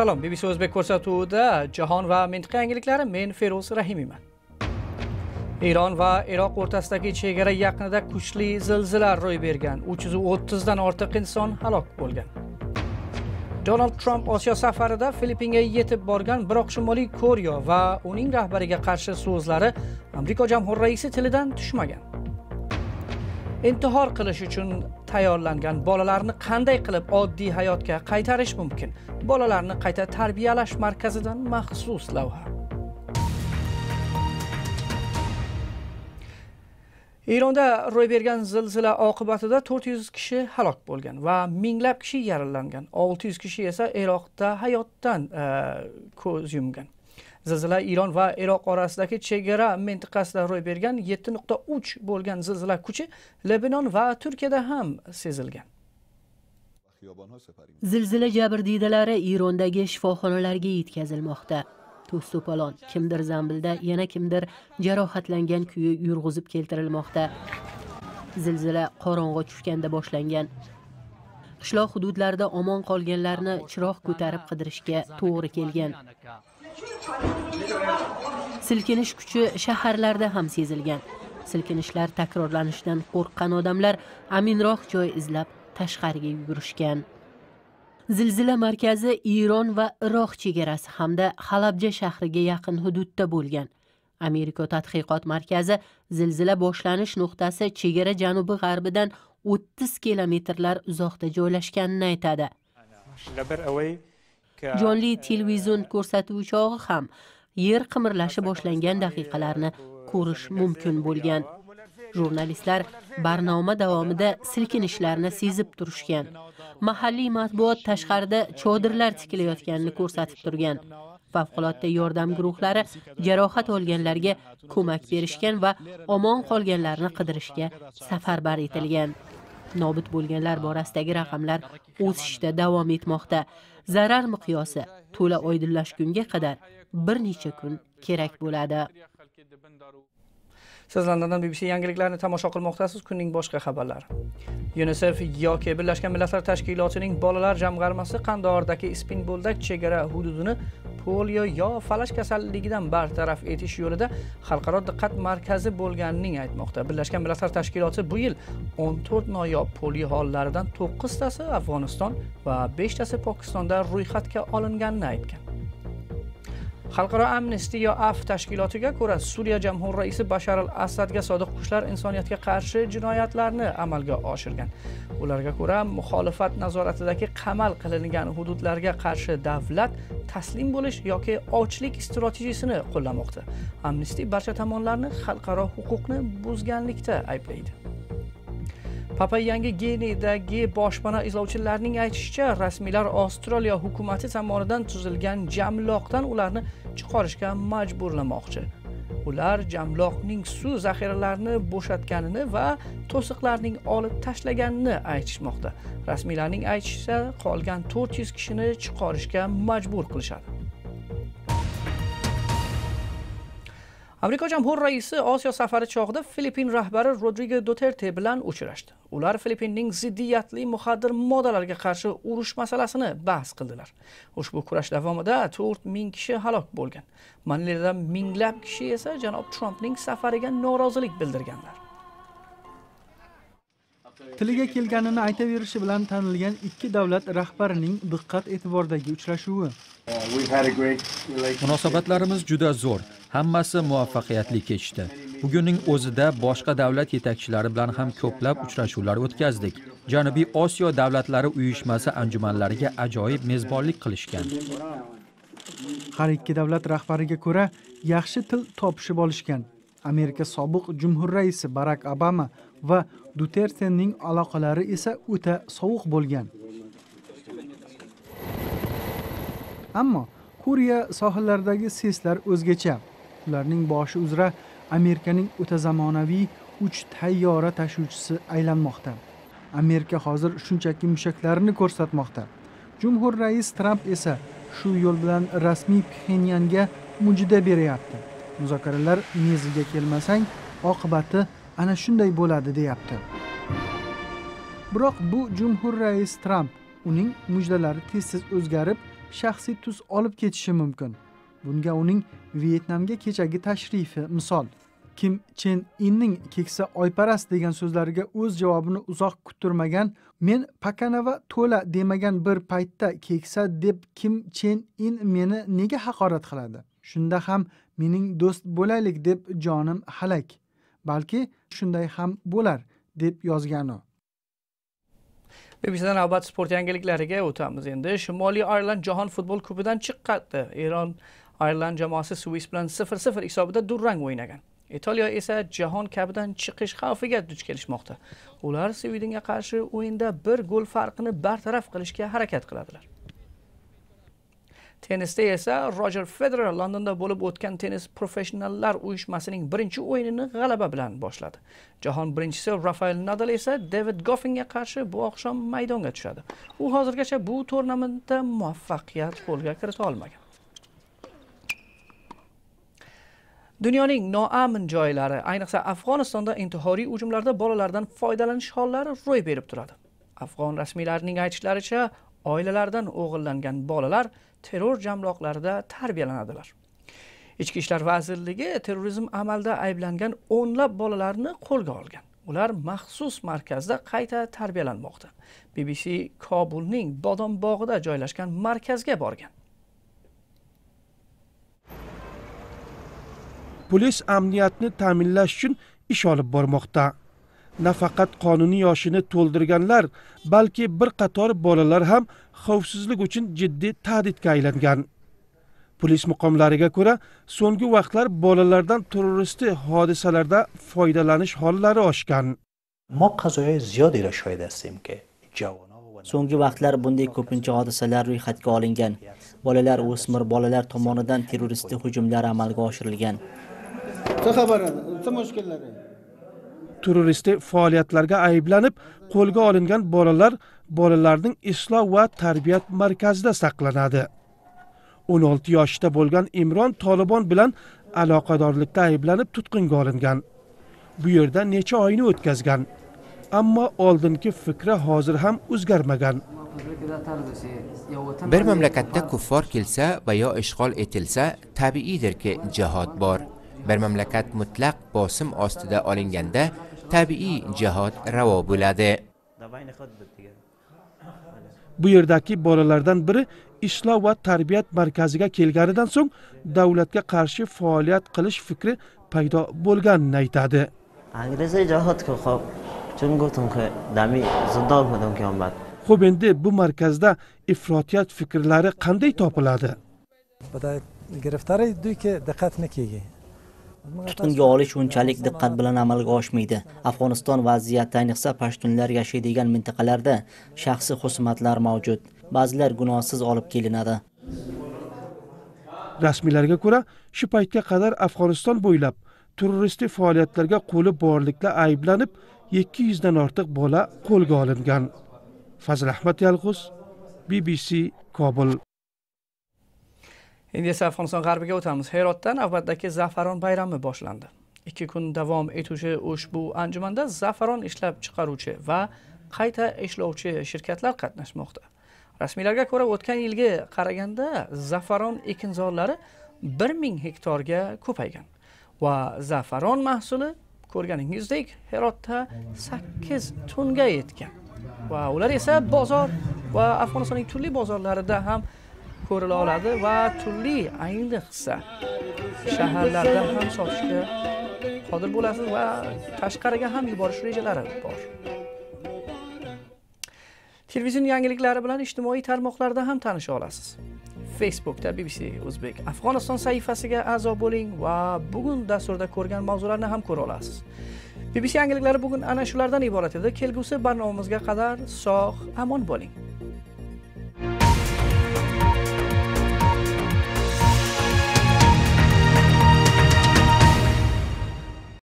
Salom, BBC O'zbek ko'rsatuvida jahon va mintaqa yangiliklari, men Feroz Rahimiyman. Eron va Iroq o'rtasidagi chegara yaqinida kuchli zilzila ro'y bergan. 330 dan ortiq inson halok bo'lgan. Donald Trump Osiyo safarida Filippinga yetib borgan, biroq Shimoliy Koreya va uning rahbariga qarshi so'zlari Amerika jamhur raisi tilidan tushmagan. Intihor qilish uchun tayyorlangan bolalarni qanday qilib oddiy hayotga qaytarish mumkin? Bolalarni qayta tarbiyalash markazidan maxsus lavha. Eronda ro'y bergan zilzila oqibatida 400 kishi halok bo'lgan va minglab kishi yaralangan. 600 kishi esa Iroqda hayotdan ko'z yumgan. Zilzila Eron va Iroq orasidagi chegara mintaqasida ro'y bergan. 7.3 bo'lgan zilzila kuchi Lebanon va Turkiyada ham sezilgan. Zilzila jabrdiydalari Erondagi shifoxonalarga yetkazilmoqda. To'polon, kimdir zambilda, yana kimdir jarohatlangan kuyi yurg'izib keltirilmoqda. Zilzila qorong'i tushganda boshlangan. Qishloq hududlarida omon qolganlarni chiroq ko'tarib qidirishga to'g'ri kelgan. Silkinish kuchi shaharlarda ham sezilgan. Silkinishlar takrorlanishidan qo'rqqan odamlar aminroq joy izlab tashqariga yugurishgan. Zilzila markazi Eron va Iroq chegarasi hamda Halabja shahriga yaqin hududda bo'lgan. Amerika tadqiqot markazi zilzila boshlanish nuqtasi chegara janubi-g'arbidan 30 kilometrlar uzoqda joylashganini aytadi. Jonli televizion ko'rsatuvchog'i ham yer qimirlashi boshlangan daqiqalarni ko'rish mumkin bo'lgan. Jurnalistlar barnoma davomida silkinishlarni sezib turishgan. Mahalliy matbuot tashqarida chodirlar tikilayotganini ko'rsatib turgan. Favqulodda yordam guruhlari jarohat olganlarga ko'mak berishgan va omon qolganlarni qidirishga safarbar etilgan. Nobud bo'lganlar borasidagi raqamlar o'sishda davom etmoqda. Zarar miqyosi to'la oydinlashgunga qadar bir necha kun kerak bo'ladi. Siz Londondan BBC yangiliklarni tomosha qilmoqdasiz. Kunning boshqa xabarlari. UNICEF yoki Birlashgan Millatlar Tashkilotining bolalar jamg'armasi Qandoordagi Ispinboldak chegara hududini polio yo falash kasalligidan bartaraf etish yo'lida xalqaro diqqat markazi bo'lganini aytmoqda. Birlashgan Millatlar Tashkiloti bu yil 14 noyob polio hollaridan 9 tasi Afg'oniston va 5 tasi Pokistonda ro'yxatga olinganini aytgan. Xalqaro Amnesty yo AF tashkilotiga ko'ra, Suriya jamhur raisi Bashar al-Asadga sodiq kuchlar insoniyatga qarshi jinoyatlarni amalga oshirgan. Ularga ko'ra, muxolifat nazoratidagi qamal qilingan hududlarga qarshi davlat taslim bo'lish yoki ochlik strategiyasini qo'llamoqda. Amnesty barcha tomonlarni xalqaro huquqni buzganlikda ayblaydi. Papa Yangi Ginedagi boshpana izlovchilarning aytishicha, rasmiylar Avstraliya hukumati tomonidan tuzilgan jamloqdan ularni chiqarishga majburlamoqchi. Ular jamloqning suv zaxiralarini bo'shatganini va to'siqlarning olib tashlaganini aytishmoqda. Rasmiylarning aytishicha, qolgan 400 kishini chiqarishga majbur qilishadi. Amerika jamhur raisi Osiyo safari chog'ida Filippin rahbari Rodrigo Duterte bilan uchrashdi. Ular Filippinning ziddiyatli muxaddir moddalarga qarshi urush masalasini bahs qildilar. Ushbu kurash davomida 4000 kishi halok bo'lgan. Manilada minglab kishi esa janob Trumpning safariga norozilik bildirganlar. Tiliga kelganini aytaverishi bilan tanilgan ikki davlat rahbarining diqqat-e'tibordagi uchrashuvi. Munosabatlarimiz juda zo'r. Hammasi muvaffaqiyatli kechdi. Bugunning o'zida boshqa davlat yetakchilari bilan ham ko'plab uchrashuvlar o'tkazdik. Janubiy Osiyo davlatlari uyushmasi anjumanlariga ajoyib mezbonlik qilishgan. Har ikki davlat rahbariga ko'ra yaxshi til topishib olishgan. Amerika sobiq jumhur raisi Barack Obama va Dutertening aloqalari esa o'ta sovuq bo'lgan. Ammo Koreya sohillaridagi seslar o'zgacha. Ularning boshi uzra Amerikaning o'ta zamonaviy 3 tayyora tashuvchisi aylanmoqda. Amerika hozir shunchaki mushaklarini ko'rsatmoqda. Jumhur rais Trump esa shu yo'l bilan rasmiy Pxenyanga mujida beryapti. Muzokaralar meziga kelmasang, oqibati ana shunday bo'ladi deyapti. Biroq bu jumhur rais Trump, uning mujdalari tez-tez o'zgarib, shaxsiy tus olib ketishi mumkin. Bunga uning Vyetnamga kechagi tashrifi misol. Kim Chen Inning keksa oyparast degan so'zlariga o'z javobini uzoq kuttirmagan, men pakana va to'la demagan bir paytda keksa deb Kim Chen In meni nega haqorat qiladi? Shunda ham mening do'st bo'laylik deb jonim halak. Balki shunday ham bo'lar deb yozgan u. BBCdan navbat sport yangiliklariga o'tamiz endi. Shimoliy Irland Jahon futbol kubidan chiqqandi. Eron Irland jamoasi Swiss bilan 0-0 hisobida durang o'ynagan. Italiya esa jahon kabidan chiqish xavfiga duch kelishmoqda. Ular Svideniyaga qarshi o'yinda bir gol farqini bartaraf qilishga harakat qiladilar. Tennisda esa Roger Federer Londonda bo'lib o'tgan tennis professionallar uyushmasining birinchi o'yinini g'alaba bilan boshladi. Jahon birinchisi Rafael Nadal esa David Goffenga qarshi bu oqshom maydonga tushadi. U hozirgacha bu turnamentda muvaffaqiyat qo'lga kirita olmagan. Dunyoning noamin joylari, ayniqsa Afg'onistonda intihoriy hujumlarda bolalardan foydalanish hollari ro'y berib turadi. Afg'on rasmiylarining aytishlaricha, oilalardan o'g'illangan bolalar terror jamloqlarida tarbiyalanadilar. Ichki ishlar vazirligi terrorizm amalda ayblangan o'nlab bolalarni qo'lga olgan. Ular maxsus markazda qayta tarbiyalanmoqda. BBC Kobulning Bodom bog'ida joylashgan markazga borgan. Polis amniyatni ta'minlash uchun ish olib bormoqda. Nafaqat qonuniy yoshini to'ldirganlar, balki bir qator bolalar ham xavfsizlik uchun jiddiy tahdidga aylangan. Polis muqomlariga ko'ra, so'nggi vaqtlar bolalardan terroristik hodisalarda foydalanish hollari oshgan. ما قضایای زیادی را شاهد هستیم که so'nggi vaqtlar bunday ko'pincha hodisalar ro'yxatga olingan. Bolalar, o'smir bolalar tomonidan terroristik hujumlar amalga oshirilgan. Terroristik faoliyatlarga ayblanib qo'lga olingan bolalarning isloh va tarbiyat markazida saqlanadi. 16 yoshda bo'lgan Imron Tolibon bilan aloqadorlikda ayblanib tutqunga olingan. Bu yerda necha oyni o'tkazgan. Ammo oldingi fikri hozir ham o'zgarmagan. Bir mamlakatda kuffar kelsa va yo ishg'ol etilsa, tabiiydirki jihad bor. Bir mamlakat mutlaq bosim ostida olinganda, tabiiy jihad ravo bo'ladi. Bu yerdagi bolalardan biri isloh va tarbiyat markaziga kelganidan so'ng davlatga qarshi faoliyat qilish fikri paydo bo'lganini aytadi. Xo'p, endi bu markazda ifrotiyat fikrlari qanday topiladi? Tutqunga olish unchalik diqqat bilan amalga oshmaydi. Afg'oniston vaziyati, ayniqsa pashtunlar yashaydigan mintaqalarda shaxsiy xusumatlar mavjud. Ba'zilar gunohsiz olib kelinadi. Rasmiylarga ko'ra, shu paytga qadar Afg'oniston bo'ylab terroristik faoliyatlarga qo'li borlikda ayblanib 200 dan ortiq bola qo'lga olingan. Fazil Ahmad Yalg'uz, BBC Kobul. Endi esa Afg'oniston g'arbiga o'tamiz. Herotda navbatdagi zafaron bayrami boshlandi. 2 kun davom etuvchi ushbu anjumanda zafaron ishlab chiqaruvchi va qayta ishlovchi shirkatlar qatnashmoqda. Rasmiylarga ko'ra, o'tgan yilga qaraganda zafaron ekinzorlari 1000 hektarga ko'paygan va zafaron mahsuli ko'rganingizdek Herotda 8 tonga yetgan. Va ular esa bozor va Afg'onistonning turli bozorlarida ham ko'rila oladi va turli, ayniqsa shaharlarda ham sotishga qodir bo'lasiz va tashqariga ham yuborish rejalari bor. Televizion yangiliklari bilan ijtimoiy tarmoqlarda ham tanisha olasiz. Facebookda BBC O'zbek Afg'oniston sahifasiga a'zo bo'ling va bugun dasturda ko'rgan mavzularni ham ko'ra olasiz. BBC yangiliklari bugun ana shulardan iborat edi. Kelgusi barnomamizga qadar sog', amon bo'ling.